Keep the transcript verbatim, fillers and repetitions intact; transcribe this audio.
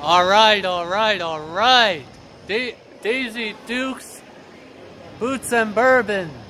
All right, all right, all right. Da Daisy Dukes, Boots and Bourbon.